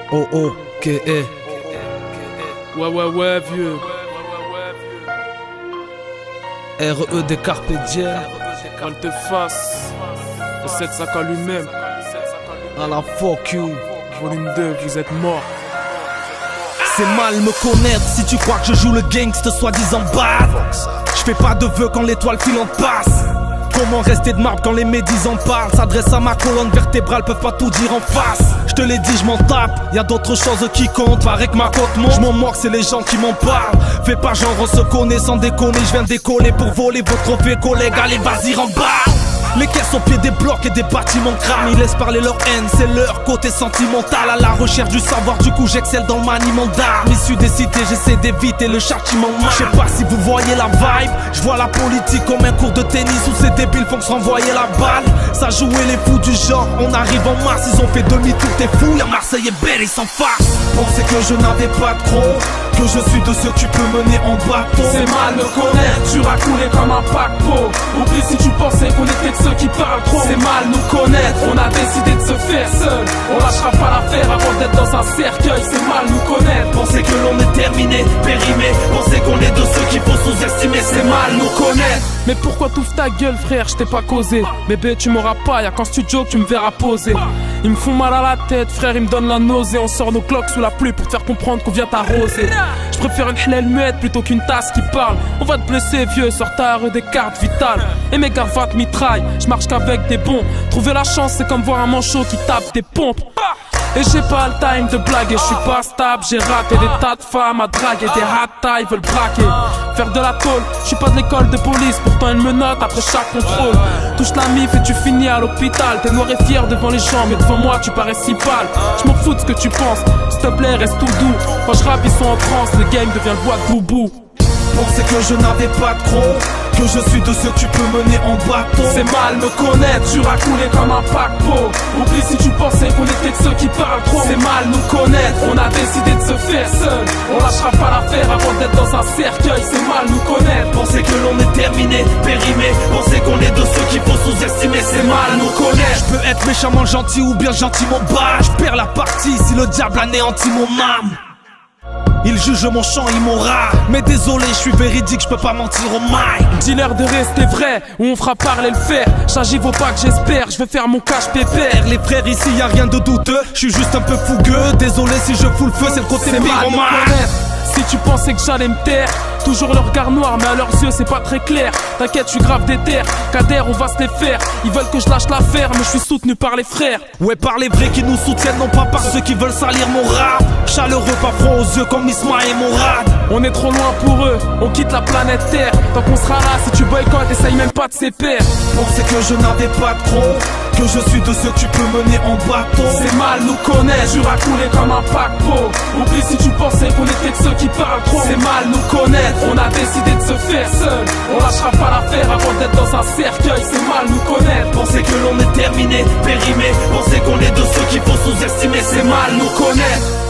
O-O-K-E. Ouais, vieux. R-E des Carpe Diem. Volte-face. Le 7 à lui-même. À la fuck you. Volume 2, vous êtes morts. C'est mal me connaître si tu crois que je joue le gangster soi-disant bad. Je fais pas de vœux quand l'étoile filante passe. Comment rester de marbre quand les médisants parlent? S'adresse à ma colonne vertébrale, peuvent pas tout dire en face. Je te l'ai dit, je m'en tape, y'a d'autres choses qui comptent. Paraît que ma côte monte, je m'en moque, c'est les gens qui m'en parlent. Fais pas genre on se connaît sans déconner. Je viens décoller pour voler vos trophées, collègues. Allez vas-y remballe. Les caisses au pied des blocs et des bâtiments crament. Ils laissent parler leur haine, c'est leur côté sentimental. À la recherche du savoir, du coup j'excelle dans le maniement d'armes. Issu des cités, j'essaie d'éviter le châtiment. Je sais pas si vous voyez la vibe. Je vois la politique comme un cours de tennis où ces débiles font que se renvoyer la balle. Ça jouait les fous du genre, on arrive en mars. Ils ont fait demi-tour, t'es fou, y'a Marseille et Belle, ils s'en farcent. Pensais que je n'avais pas de gros, que je suis de ceux que tu peux mener en bateau. C'est mal me connaître, tu as coulé comme un paquebot. Oublie si tu pensais qu'on était de ceux qui parlent trop. C'est mal nous connaître, on a décidé de se faire seul. On lâchera pas l'affaire avant d'être dans un cercueil. C'est mal nous connaître, penser que l'on est terminé, périmé. Penser qu'on est de ceux qu'il faut sous-estimer. C'est mal nous connaître. Mais pourquoi t'ouvres ta gueule frère, je t'ai pas causé. Bébé tu m'auras pas, y'a qu'en studio que tu me verras poser. Ils me font mal à la tête frère, ils me donnent la nausée. On sort nos cloques sous la pluie pour te faire comprendre qu'on vient t'arroser. Je préfère une hlèle muette plutôt qu'une tasse qui parle. On va te blesser vieux, sors ta RE des cartes vitales. Et mes garvates mitraillent, je marche qu'avec des bons. Trouver la chance c'est comme voir un manchot qui tape des pompes. Et j'ai pas le time de blaguer, je suis pas stable, j'ai raté des tas de femmes à draguer, des ratas, ils veulent braquer. Faire de la tôle, je suis pas de l'école de police, pourtant ils me notent après chaque contrôle. Touche la mif et tu finis à l'hôpital, t'es noir et fier devant les gens, mais devant moi tu parais si pâle. Je m'en fous de ce que tu penses, s'il te plaît reste tout doux. Quand je rappe ils sont en transe, le game devient le bois de boubou. Pensais que je n'avais pas de gros, que je suis de ceux que tu peux mener en bateau. C'est mal me connaître, tu as coulé comme un paquebot. Oublie si tu pensais qu'on était de ceux qui parlent trop. C'est mal nous connaître, on a décidé de se faire seul. On lâchera pas l'affaire avant d'être dans un cercueil. C'est mal nous connaître, penser que l'on est terminé, périmé. Penser qu'on est de ceux qu'il faut sous-estimer. C'est mal nous connaître. Je peux être méchamment gentil ou bien gentiment bas. Je perds la partie si le diable anéantit mon âme. Il juge mon chant immoral, mais désolé, je suis véridique, je peux pas mentir au mic. Dis-leur de rester vrai, ou on fera parler le fer. J'agis vaut pas que j'espère, je vais faire mon cash pépère. Les frères ici y a rien de douteux, je suis juste un peu fougueux. Désolé si je fous le feu, c'est le côté pyromane. Si tu pensais que j'allais me taire, toujours le regard noir, mais à leurs yeux c'est pas très clair. T'inquiète, je suis grave déter, Kader on va se les faire. Ils veulent que je lâche l'affaire, mais je suis soutenu par les frères. Ouais, par les vrais qui nous soutiennent, non pas par ceux qui veulent salir mon rap. Chaleureux, pas froid aux yeux comme Isma et Mourad. On est trop loin pour eux, on quitte la planète Terre. Tant qu'on sera là, si tu boycottes, essaye même pas de ses pairs. Pensais que je n'avais pas de gros, que je suis de ceux que tu peux mener en bateau. C'est mal nous connaître, tu as coulé comme un paquebot. Oublie si tu pensais qu'on était de ceux qui parlent trop. C'est mal nous connaître, on a décidé de se faire seul. On lâchera pas l'affaire avant d'être dans un cercueil. C'est mal nous connaître, penser que l'on est terminé, périmé. Penser qu'on est de ceux qu'il faut sous-estimer. C'est mal nous connaître.